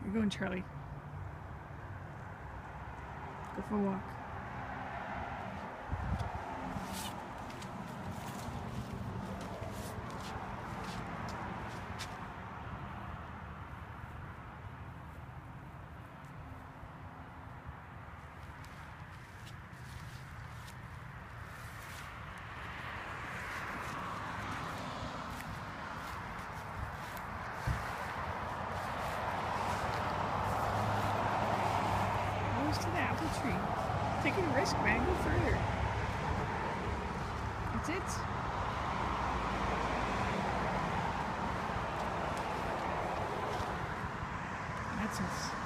You're going, Charlie. Go for a walk. To the apple tree. Taking a risk, man. Go further. That's it. That's it.